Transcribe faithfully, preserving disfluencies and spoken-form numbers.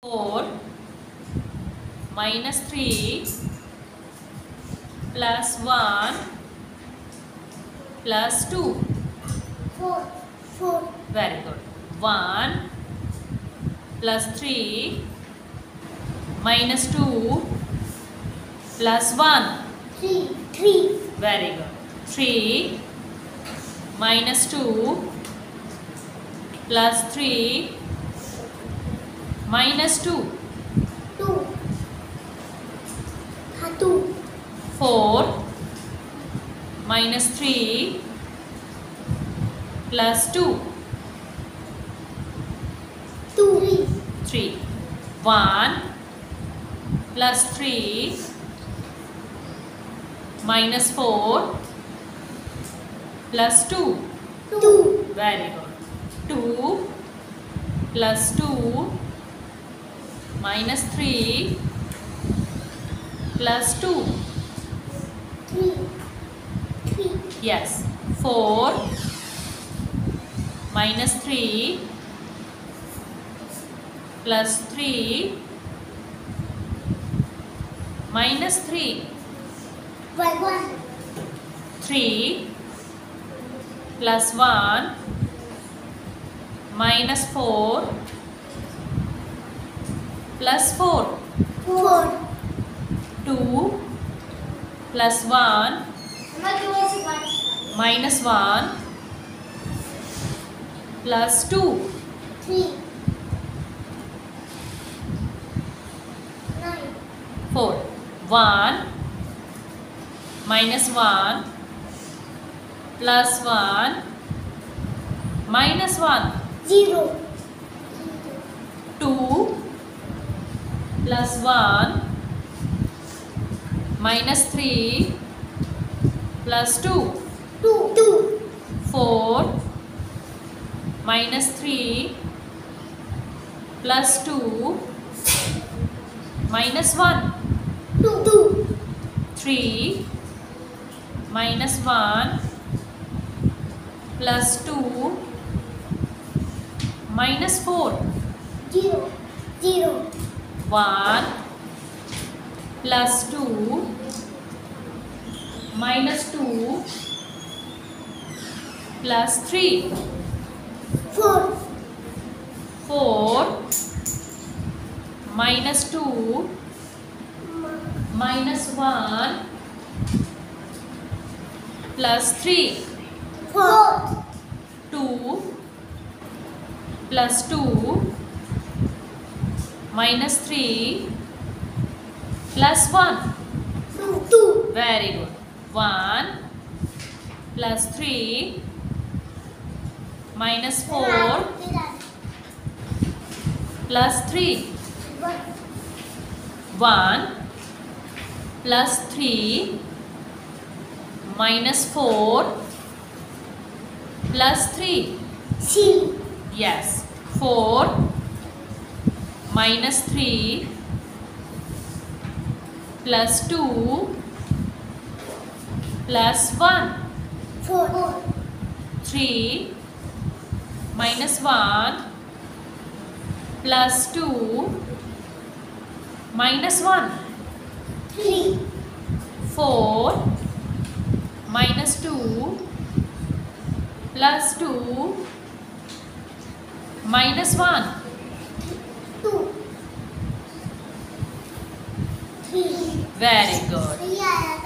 four minus three plus one plus two. four. four. Very good. one plus three minus two plus one. three. three. Very good. three minus two plus three minus two. two. Ha, two. four minus three plus two. two. three. three. one plus three minus four plus two. two. Very good. two plus two minus three plus two. three. three. Yes. four minus three plus three minus three. one. one. three plus one minus four plus four. four. two plus one minus one plus two. three. nine. four. one minus one plus one minus one. zero. two plus one minus three plus two. two. two. four minus three plus two minus one. two. two. three minus one plus two minus four. zero. zero. one plus two minus two plus three. four. four minus two minus one plus three. four. two plus two minus three plus one. two. two. Very good. one plus three minus four plus three. one. one plus three minus four plus three. C. Yes. four minus three plus two plus one. four. three minus one plus two minus one. three. four minus two plus two minus one. two. three. Very good. Yeah.